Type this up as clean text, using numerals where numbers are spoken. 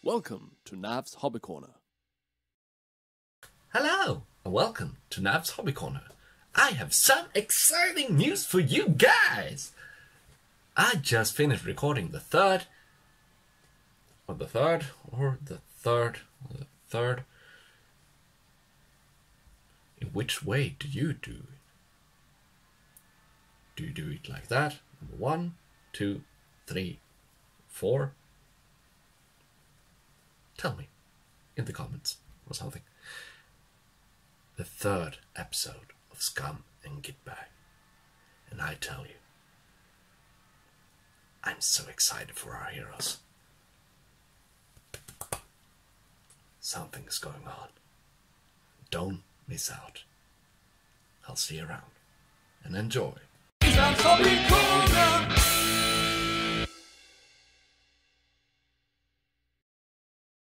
Welcome to Nav's Hobby Corner. Hello, and welcome to Nav's Hobby Corner. I have some exciting news for you guys! I just finished recording the third. In which way do you do it? Do you do it like that? Number 1, 2, 3, 4? Tell me in the comments or something. The third episode of Skum and Git-Bag. And I tell you, I'm so excited for our heroes. Something's going on. Don't miss out. I'll see you around and enjoy. Nav's Hobby Corner.